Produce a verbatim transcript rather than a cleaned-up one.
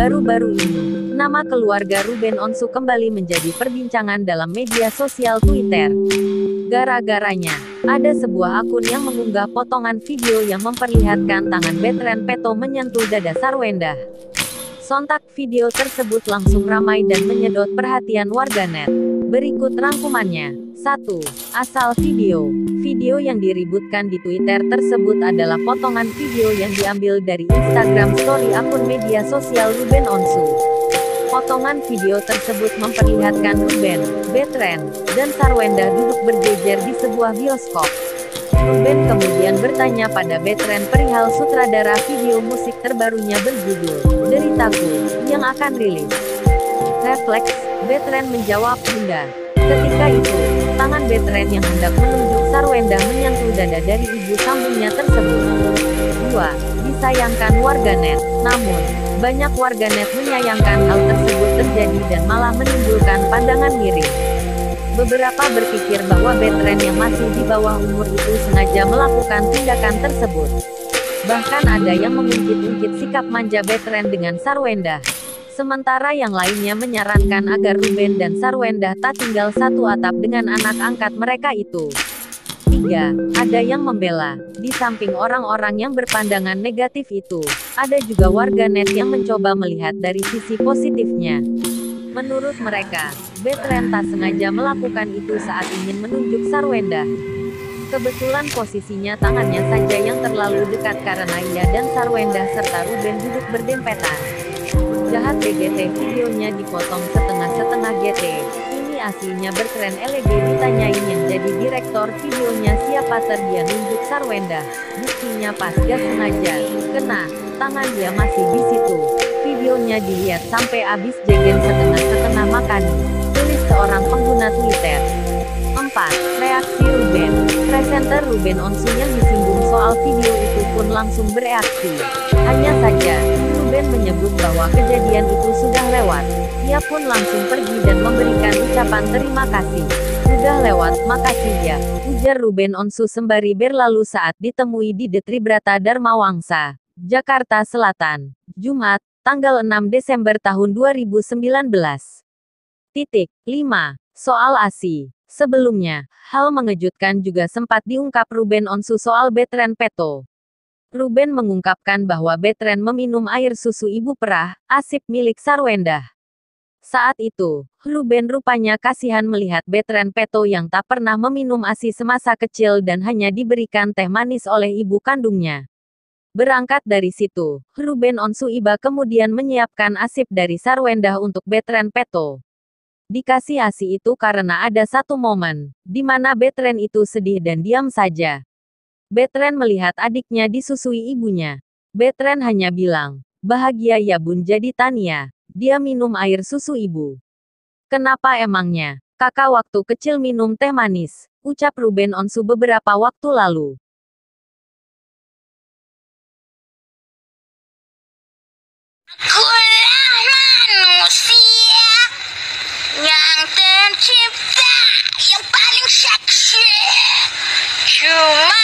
Baru-baru ini, nama keluarga Ruben Onsu kembali menjadi perbincangan dalam media sosial Twitter. Gara-garanya, ada sebuah akun yang mengunggah potongan video yang memperlihatkan tangan Bertrand Peto menyentuh dada Sarwendah. Sontak video tersebut langsung ramai dan menyedot perhatian warganet. Berikut rangkumannya. satu. Asal video. Video yang diributkan di Twitter tersebut adalah potongan video yang diambil dari Instagram Story akun media sosial Ruben Onsu. Potongan video tersebut memperlihatkan Ruben, Bertrand, dan Sarwendah duduk berjejer di sebuah bioskop. Ruben kemudian bertanya pada Bertrand perihal sutradara video musik terbarunya berjudul Deritaku yang akan rilis. Refleks, Bertrand menjawab, "Bunda." Ketika itu, tangan Bertrand yang hendak menunjuk Sarwendah menyentuh dada dari ibu sambungnya tersebut. dua. Disayangkan warganet. Namun, banyak warganet menyayangkan hal tersebut terjadi dan malah menimbulkan pandangan miring. Beberapa berpikir bahwa Bertrand yang masih di bawah umur itu sengaja melakukan tindakan tersebut. Bahkan ada yang mengungkit-ungkit sikap manja Bertrand dengan Sarwendah. Sementara yang lainnya menyarankan agar Ruben dan Sarwendah tak tinggal satu atap dengan anak angkat mereka itu. tiga. Ada yang membela. Di samping orang-orang yang berpandangan negatif itu, ada juga warganet yang mencoba melihat dari sisi positifnya. Menurut mereka, Bertrand tak sengaja melakukan itu saat ingin menunjuk Sarwendah. Kebetulan posisinya tangannya saja yang terlalu dekat karena ia dan Sarwendah serta Ruben duduk berdempetan. Jahat B G T. Videonya dipotong setengah-setengah G T. Ini aslinya Bertrand L G ditanyain yang jadi direktor videonya siapa terdia nunjuk Sarwendah. Buktinya pas gak sengaja. Kena, tangan dia masih di situ. Videonya dilihat sampai habis jegen setengah-setengah makan. Tulis seorang pengguna Twitter. empat. Reaksi Ruben. Presenter Ruben Onsu yang disinggung soal video itu pun langsung bereaksi. Hanya saja, Ruben menyebut bahwa kejadian itu sudah lewat. Ia pun langsung pergi dan memberikan ucapan terima kasih. Sudah lewat, makasih ya, ujar Ruben Onsu sembari berlalu saat ditemui di Detribrata Dharma Wangsa, Jakarta Selatan, Jumat, tanggal enam Desember tahun dua ribu sembilan belas. Titik. lima. Soal A S I. Sebelumnya, hal mengejutkan juga sempat diungkap Ruben Onsu soal Bertrand Peto. Ruben mengungkapkan bahwa Bertrand meminum air susu ibu perah, asip milik Sarwendah. Saat itu, Ruben rupanya kasihan melihat Bertrand Peto yang tak pernah meminum A S I semasa kecil dan hanya diberikan teh manis oleh ibu kandungnya. Berangkat dari situ, Ruben Onsu iba kemudian menyiapkan asip dari Sarwendah untuk Bertrand Peto. Dikasih A S I itu karena ada satu momen, di mana Bertrand itu sedih dan diam saja. Bertrand melihat adiknya disusui ibunya. Bertrand hanya bilang, "Bahagia ya bun jadi Tania. Dia minum air susu ibu." "Kenapa emangnya? Kakak waktu kecil minum teh manis," ucap Ruben Onsu beberapa waktu lalu. Manusia yang tercipta yang paling seksi cuma